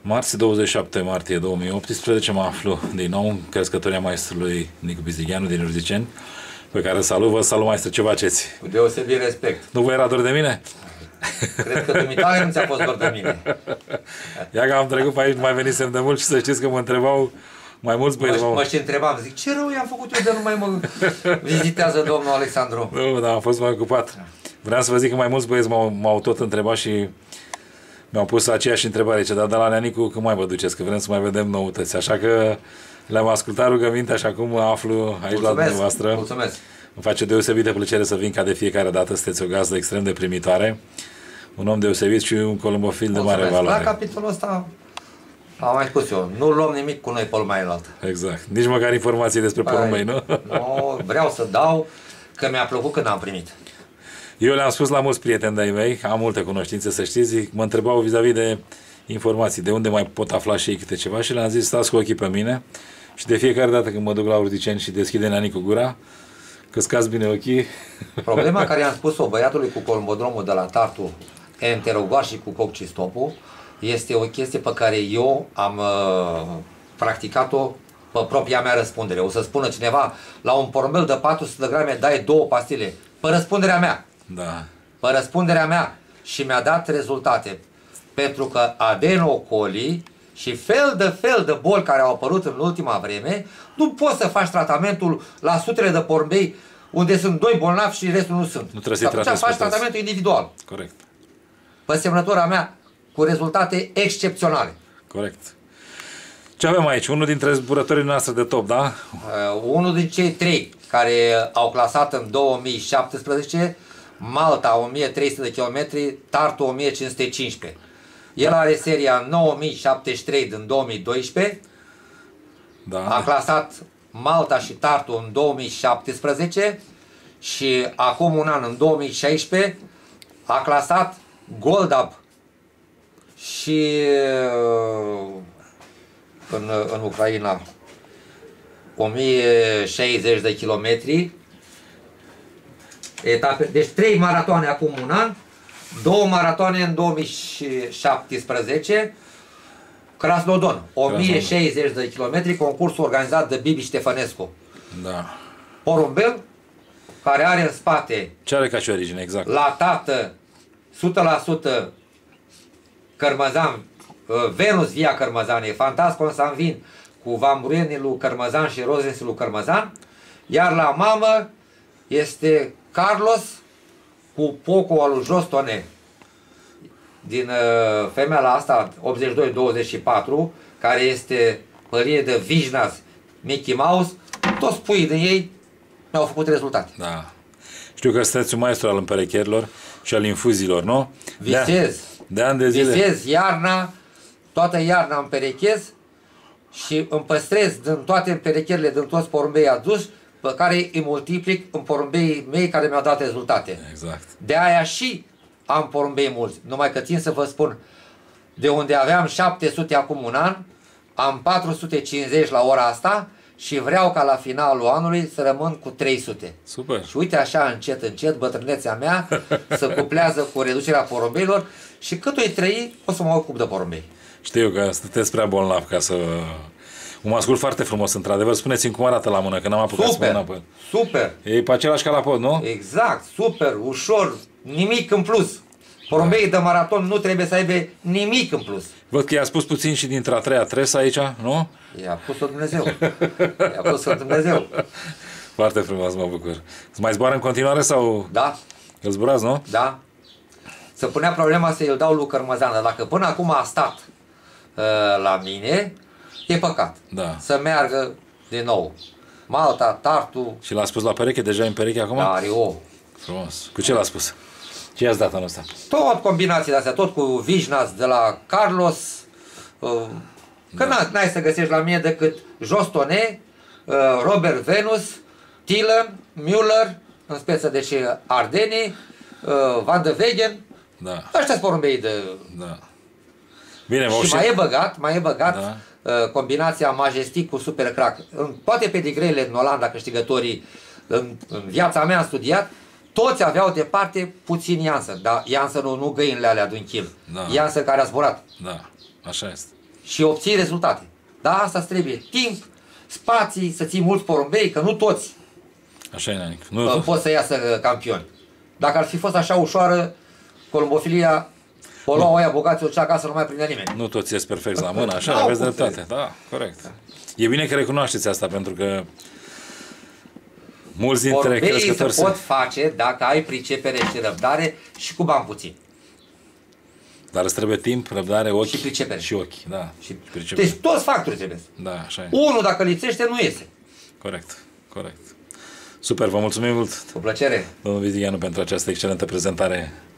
Marți, 27 martie 2018, mă aflu din nou în crescătoria maestrului Nicu Bizigheanu din Urziceni, pe care îl salut. Vă salut, maestru, ce faceți? Cu deosebit respect. Nu vă era dor de mine? Cred că dumitare nu ți-a fost dor de mine. Ia că am trecut pe aici, mai venisem de mult și să știți că mă întrebau mai mulți băieți. Mă și întrebam, zic, ce rău i-am făcut eu de nu mai mă vizitează domnul Alexandru? Nu, dar am fost mai ocupat. Vreau să vă zic că mai mulți băieți m-au tot întrebat și mi-au pus aceeași întrebare. Ce, dar de la Neanicu, când mai vă duceți? Că vrem să mai vedem noutăți. Așa că le-am ascultat rugămintea și acum mă aflu aici la dumneavoastră. Mulțumesc. Îmi face deosebită plăcere să vin ca de fiecare dată. Sunteți o gazdă extrem de primitoare. Un om deosebit și un columbofil de mare valoare. La capitolul ăsta am mai spus eu, nu luăm nimic cu noi pe lumea înaltă. Exact. Nici măcar informații despre porumbei, nu? Nu, vreau să dau, că mi-a plăcut când am primit. Eu le-am spus la mulți prieteni de-ai mei, am multe cunoștințe, să știți, mă întrebau vis-a-vis de informații, de unde mai pot afla și ei câte ceva și le-am zis, stați cu ochii pe mine și de fiecare dată când mă duc la Urziceni și deschide Neanicu gura, căscați bine ochii. Problema care i-am spus-o băiatului cu columbodromul de la Tartu, enterogoar și cu coccistopul, este o chestie pe care eu am practicat-o pe propria mea răspundere. O să spună cineva, la un porumbel de 400 de grame dai 2 pastile. Pe răspunderea mea. Da. Pe răspunderea mea. Și mi-a dat rezultate. Pentru că adenocolii și fel de boli care au apărut în ultima vreme, nu poți să faci tratamentul la sutele de porumbei unde sunt 2 bolnavi și restul nu sunt. Nu trebuie să-i tratezi. Faci tratamentul individual. Corect. Pe semnătura mea, cu rezultate excepționale. Corect. Ce avem aici? Unul dintre zburătorii noastre de top, da? Unul din cei 3 care au clasat în 2017, Malta 1300 de km, Tartu 1515. El are seria 9073 din 2012, Da. a clasat Malta și Tartu în 2017 și acum un an, în 2016, a clasat Goldab și în Ucraina 1060 de kilometri etape, deci 3 maratoane acum un an, 2 maratoane în 2017, Krasnodon 1060 de kilometri, concursul organizat de Bibi Ștefănescu. Da. Porumbel care are în spate, Ce are ca și origine, exact? la tată 100% cărmăzan, Venus via cărmăzan, e Fantascon Sanvin cu vambruienii lui Cărmăzan și rozenții lui Cărmăzan, iar la mamă este Carlos cu Poco al lui Jostone din femeia asta 82-24, care este părinte de Vijnas Mickey Mouse. Toți puii de ei mi-au făcut rezultate. Da. Știu că sunteți un maestru al împerecherilor și al infuziilor, nu? Visez. De ani de zile. Visez iarna, toată iarna împerechez și îmi păstrez din toate împerecherile, din toți porumbei aduși, pe care îi multiplic în porumbei mei care mi-au dat rezultate. Exact. De aia și am porumbei mulți. Numai că țin să vă spun, de unde aveam 700 acum un an, am 450 la ora asta și vreau ca la finalul anului să rămân cu 300. Super. Și uite așa, încet, încet, bătrânețea mea se cuplează cu reducerea porumbeilor și cât o-i trăi, o să mă ocup de porumbei. Știu că sunteți prea bolnav ca să... Un ascult foarte frumos, într-adevăr. Spuneți-mi cum arată la mână, că n-am apucat să mă înapoi. Super! E pe același calapod, nu? Exact, super, ușor, nimic în plus. Porumbeii de maraton nu trebuie să aibă nimic în plus. Văd că i-a spus puțin și dintre a treia tresă aici, nu? I-a pus-o Dumnezeu. I-a pus-o Dumnezeu. Foarte frumos, mă bucur. Îți mai zboară în continuare sau... Da. Îl zburați, nu? Da. Se punea problema să-i dau lui Cărmăzan, dar dacă până acum a stat la mine, e păcat. Da. Să meargă din nou. Malta, Tartu. Și l-a spus la pereche? Deja e în pereche acum? Da, are o. Frumos. Cu ce l-a spus? Ce i-ați dat anul ăsta? Tot combinații de astea, tot cu Vijnas de la Carlos. Că n-ai să găsești la mine decât Jostone, Robert Venus, Thielen, Müller, în speță de ce Ardeni, Van de Wegen. Da. Ăștia-s porumbei de... Da. Bine, și mai e băgat da. Combinația Majestic cu Super Crack. În toate pedigreile în Olanda, câștigătorii, în viața mea am studiat, toți aveau departe puțin Janssen, dar Janssen nu găinile alea de un kil. Da. Janssen care a zburat. Da, așa este. și obții rezultate. Da, asta trebuie timp, spații, să ții mulți porumbei, că nu toți Așa e, Nanic. Nu, pot să iasă campioni. Dacă ar fi fost așa ușoară, columbofilia, o luau aia bogați, o ducea acasă, nu mai prindea nimeni. nu toți ies perfect la mână, așa, N-au aveți cum dreptate. Da, corect. E bine că recunoașteți asta, pentru că mulți dintre Porumbeii crescători se pot face dacă ai pricepere și răbdare și cu bani puțin. Dar îți trebuie timp, răbdare, ochi Și pricepere. și ochi, da. Și pricepere. deci toți factorii trebuie. Da, așa e. Unul dacă lipsește, nu iese. Corect, corect. Super, vă mulțumim mult, Cu plăcere. domnul Vizianu, pentru această excelentă prezentare